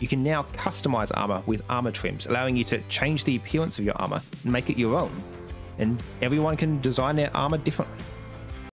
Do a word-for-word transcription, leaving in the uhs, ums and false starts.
You can now customize armor with armor trims, allowing you to change the appearance of your armor and make it your own. And everyone can design their armor differently.